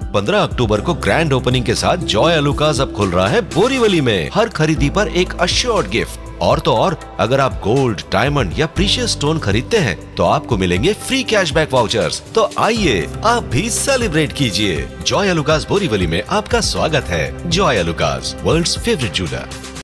15 अक्टूबर को grand opening के साथ जॉय आलुकास अब खुल रहा है बोरीवली में। हर खरीदी पर एक अश्योर्ड गिफ्ट। और तो और, अगर आप गोल्ड, डायमंड या प्रीशियस स्टोन खरीदते हैं तो आपको मिलेंगे फ्री कैशबैक वाउचर्स। तो आइए आप भी सेलिब्रेट कीजिए। जॉय आलुकास बोरीवली में आपका स्वागत है। Joy Alukkas, world's favourite jeweller.